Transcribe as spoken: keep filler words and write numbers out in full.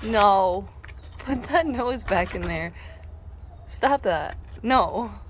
No. Put that nose back in there. Stop that. No.